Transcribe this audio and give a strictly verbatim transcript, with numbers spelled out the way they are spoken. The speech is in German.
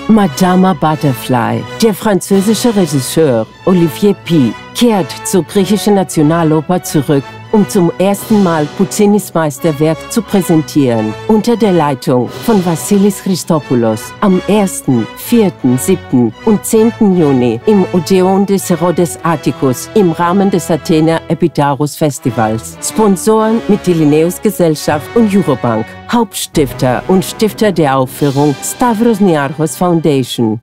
Madama Butterfly. Der französische Regisseur Olivier Py kehrt zur griechischen Nationaloper zurück, um zum ersten Mal Puccinis Meisterwerk zu präsentieren, unter der Leitung von Vassilis Christopoulos am ersten, vierten, siebten und zehnten Juni im Odeon des Herodes Atticus im Rahmen des Athener Epidaurus Festivals. Sponsoren mit die Linnaeus Gesellschaft und Eurobank. Hauptstifter und Stifter der Aufführung Stavros Niarchos Foundation.